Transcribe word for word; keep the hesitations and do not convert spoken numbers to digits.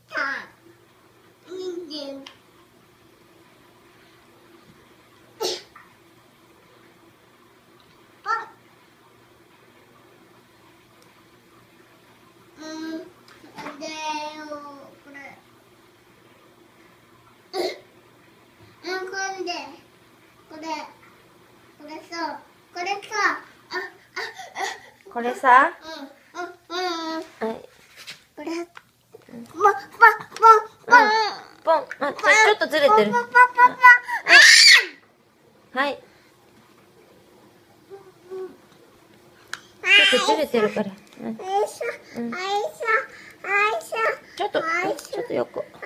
これさ、はい。 これ、ポンポンポンポン。あ、ちょ、ちょっとずれてる。はい。ちょっとずれてるから。うん。ちょっと、ちょっと横。